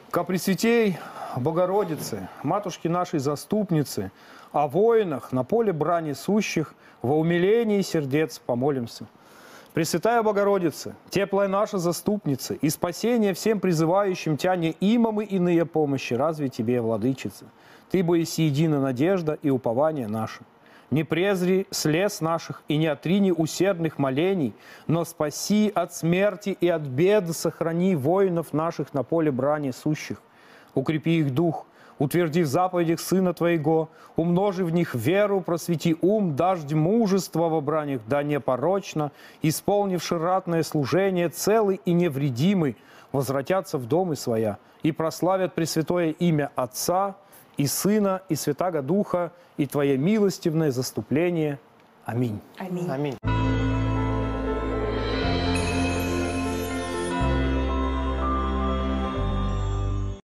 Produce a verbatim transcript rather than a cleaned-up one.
Ко Пресвятей Богородице, Матушке нашей Заступницы, о воинах на поле брани сущих, во умилении сердец помолимся. Пресвятая Богородица, теплая наша Заступница, и спасение всем призывающим Тя не имам и иные помощи, разве Тебе, Владычица? Ты бо еси едина надежда и упование наше. Не презри слез наших и не отрини усердных молений, но спаси от смерти и от бед, сохрани воинов наших на поле брани сущих. Укрепи их дух, утверди в заповедях Сына Твоего, умножи в них веру, просвети ум, дождь мужества во бранях, да непорочно, исполнивши ратное служение, целый и невредимый, возвратятся в домы своя и прославят Пресвятое имя Отца и Сына, и Святаго Духа, и Твое милостивное заступление. Аминь. Аминь. Аминь.